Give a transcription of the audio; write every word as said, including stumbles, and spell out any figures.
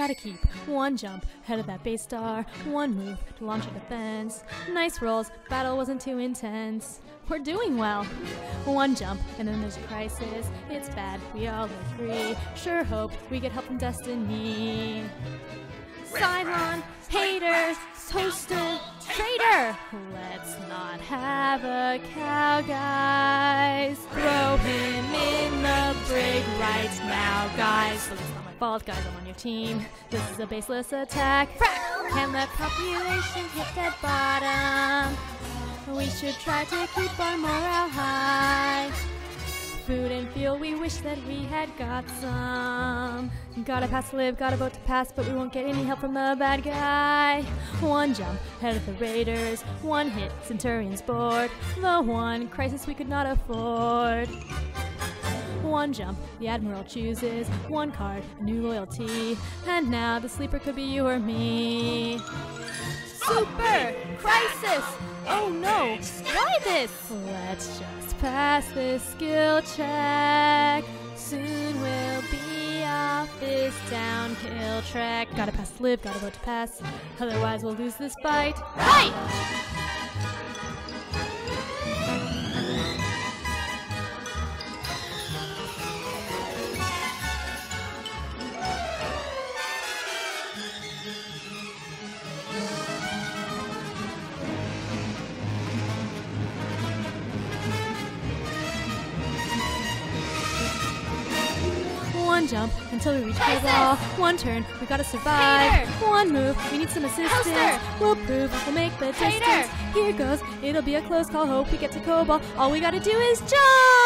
gotta keep one jump ahead of that base star, one move to launch a defense. Nice rolls, battle wasn't too intense. We're doing well. One jump, and then there's a crisis. It's bad, we all agree. Sure hope we get help from Destiny. Cylon, haters, toaster, traitor. Let's not have a cow, guys. Throw him in the brig right now, guys. Look, it's not my fault, guys, I'm on your team. This is a baseless attack. Frak! Can the population hit dead bottom? We should try to keep our morale high. Food and fuel, we wish that we had got some. Gotta pass to live, gotta vote to pass, but we won't get any help from the bad guy. One jump ahead of the raiders, one hit, centurions board. The one crisis we could not afford. One jump, the admiral chooses, one card, new loyalty. And now the sleeper could be you or me. Super crisis! Oh no, why this? Let's just pass this skill check. Soon we'll be off this downhill track. Gotta pass to live, gotta vote to pass. Otherwise we'll lose this fight. Fight! One jump until we reach the wall. One turn, we gotta survive. Traitor. One move, we need some assistance. Poster. We'll prove, we'll make the Traitor. Distance. Here goes, it'll be a close call. Hope we get to Cobalt. All we gotta do is jump!